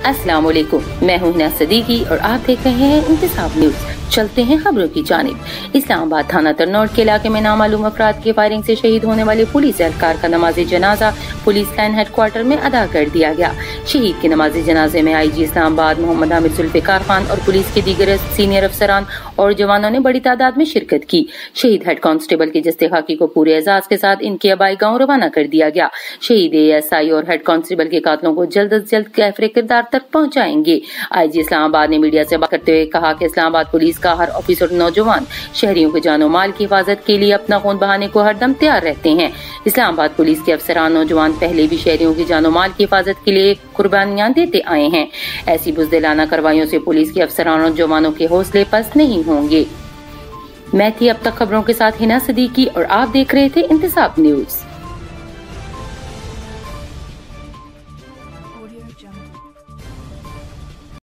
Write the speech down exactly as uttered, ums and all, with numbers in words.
अस्सलाम वालेकुम, मैं हूं हिना सदीकी और आप देख रहे हैं इंतसाब न्यूज। चलते हैं खबरों की जानिब। इस्लामाबाद थाना तरनौट के इलाके में नामालूम अफराद की फायरिंग से शहीद होने वाले पुलिस एहलकार का नमाजी जनाजा पुलिस लाइन हेडक्वार्टर में अदा कर दिया गया। शहीद के नमाजी जनाजे में आई जी इस्लामाबाद मोहम्मद आमिर जुल्फिकार खान और पुलिस के दीगर सीनियर अफसरान और जवानों ने बड़ी तादाद में शिरकत की। शहीद हेड कांस्टेबल की जस्ते खाकी को पूरे एजाज के साथ इनके आबाई गाँव रवाना कर दिया गया। शहीद ए एस आई और हेड कांस्टेबल के कातलों को जल्द अज जल्द कैफरे किरदार तक पहुँचाएंगे। आई जी इस्लामाबाद ने मीडिया से बात करते हुए कहा कि इस्लामाबाद पुलिस का हर ऑफिसर नौजवान शहरियों के जानो माल की हिफाजत के लिए अपना खून बहाने को हरदम तैयार रहते हैं। इस्लामाबाद पुलिस के अफसरान नौजवान पहले भी शहरियों की जानो माल की हिफाजत के लिए कुर्बानियां देते आए हैं। ऐसी बुज़दिलाना कार्रवाइयों से पुलिस के अफसरान और जवानों के हौसले पस्त नहीं होंगे। मैं थी अब तक खबरों के साथ हिना सदीकी और आप देख रहे थे इंतसाब न्यूज।